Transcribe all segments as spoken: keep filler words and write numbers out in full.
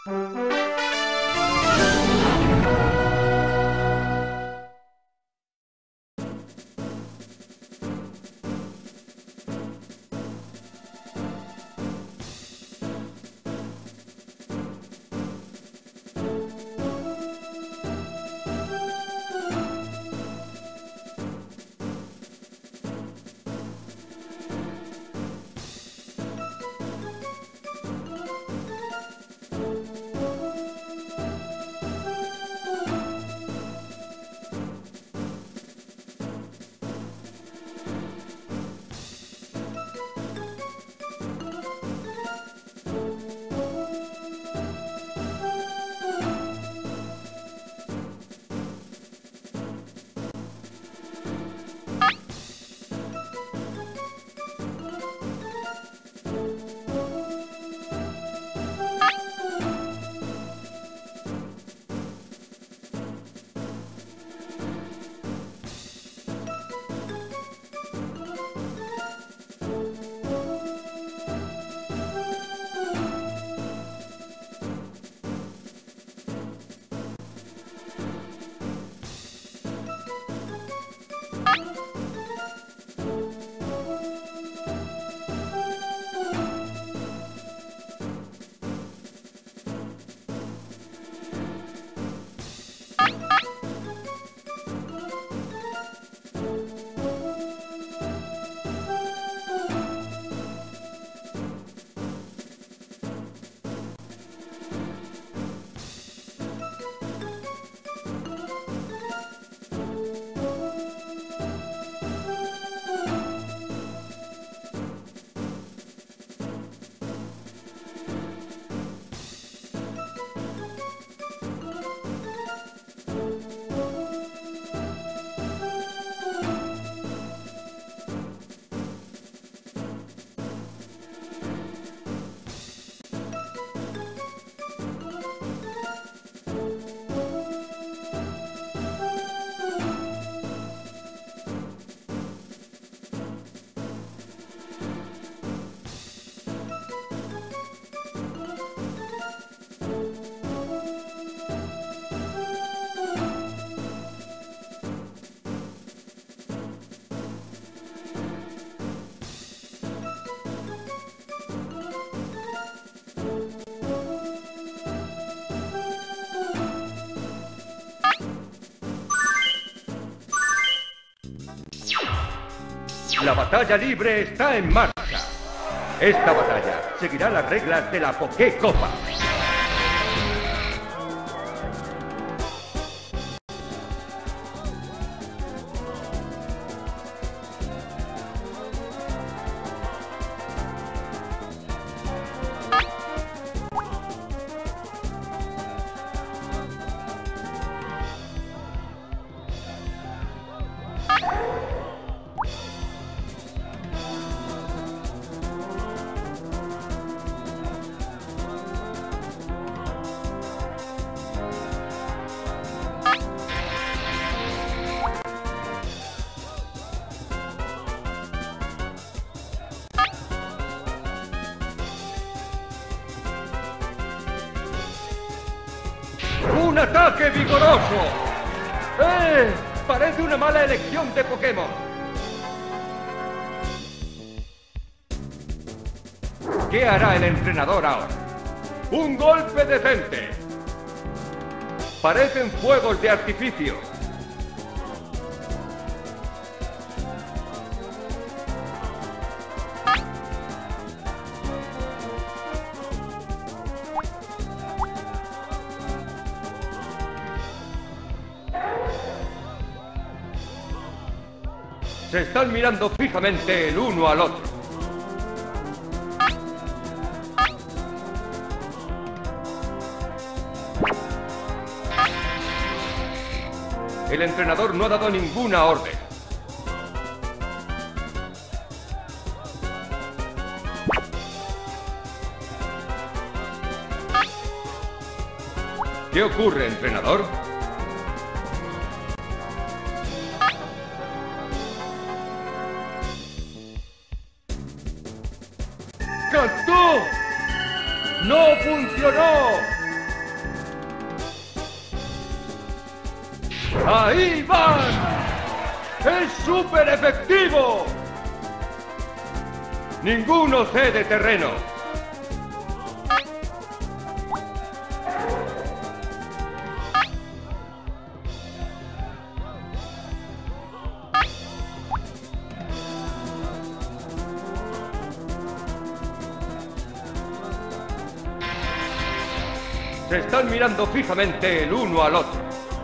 La batalla libre está en marcha. Esta batalla seguirá las reglas de la Pokécopa. ¡Un ataque vigoroso! ¡Eh! Parece una mala elección de Pokémon. ¿Qué hará el entrenador ahora? ¡Un golpe decente! Parecen fuegos de artificio. Se están mirando fijamente el uno al otro. El entrenador no ha dado ninguna orden. ¿Qué ocurre, entrenador? ¡Cantó! ¡No funcionó! ¡Ahí van! ¡Es súper efectivo! Ninguno cede terreno. Se están mirando fijamente el uno al otro.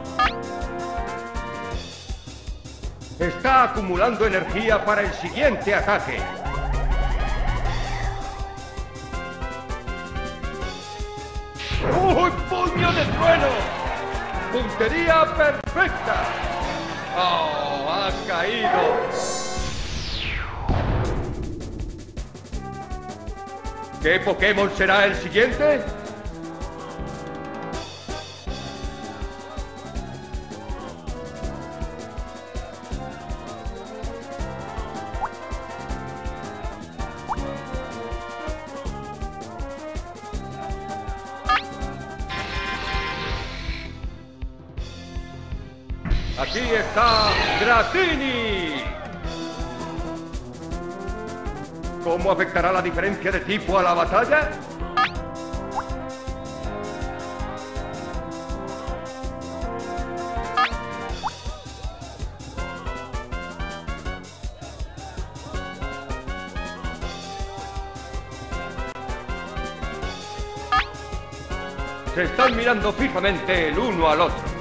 Está acumulando energía para el siguiente ataque. ¡Uy, puño de trueno! ¡Puntería perfecta! ¡Oh, ha caído! ¿Qué Pokémon será el siguiente? Aquí está Dratini. ¿Cómo afectará la diferencia de tipo a la batalla? Se están mirando fijamente el uno al otro.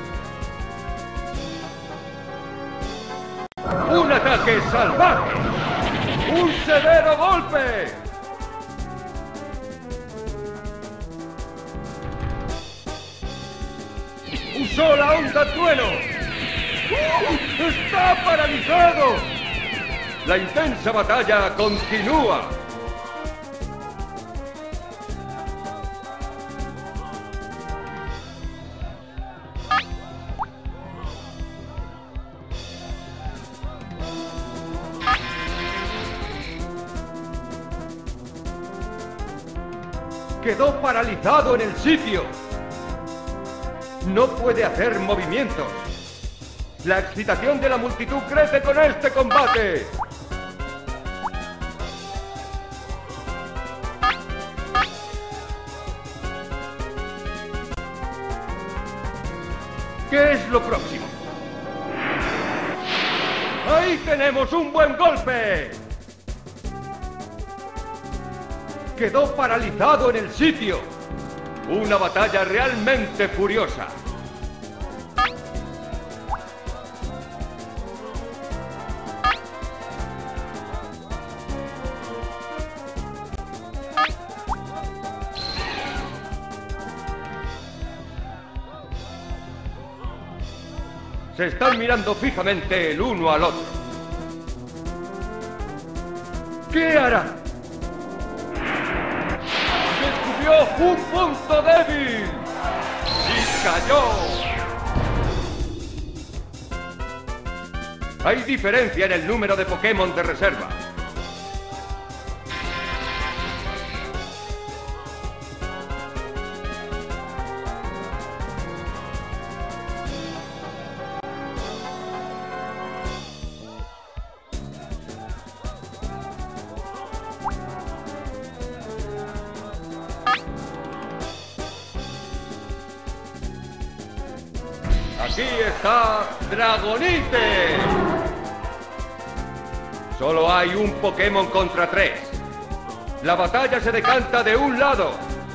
¡Un ataque salvaje! ¡Un severo golpe! ¡Usó la onda trueno! ¡Uh! ¡Está paralizado! La intensa batalla continúa. Quedó paralizado en el sitio. No puede hacer movimientos. La excitación de la multitud crece con este combate. ¿Qué es lo próximo? ¡Ahí tenemos un buen golpe! Quedó paralizado en el sitio. Una batalla realmente furiosa. Se están mirando fijamente el uno al otro. ¿Qué hará? ¡Un punto débil! ¡Y cayó! Hay diferencia en el número de Pokémon de reserva. Aquí está Dragonite. Solo hay un Pokémon contra tres. La batalla se decanta de un lado.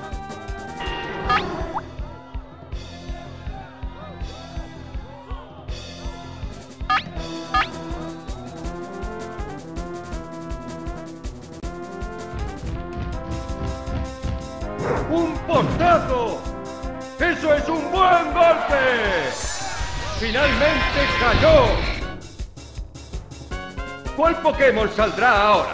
¡Un postazo! ¡Eso es un buen golpe! ¡Finalmente cayó! ¿Cuál Pokémon saldrá ahora?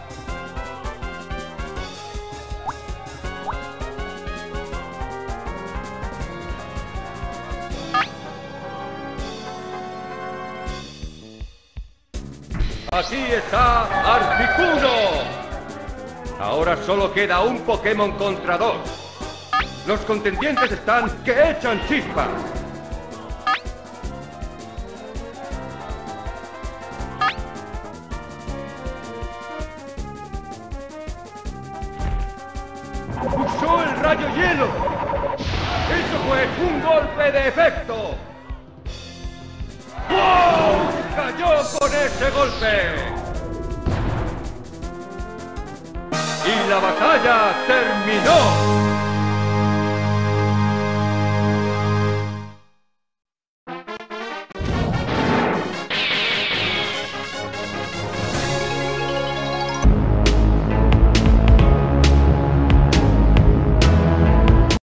Aquí está Articuno. Ahora solo queda un Pokémon contra dos. Los contendientes están que echan chispas. ¡Usó el rayo hielo! ¡Eso fue un golpe de efecto! ¡Wow! ¡Cayó con ese golpe! ¡Y la batalla terminó!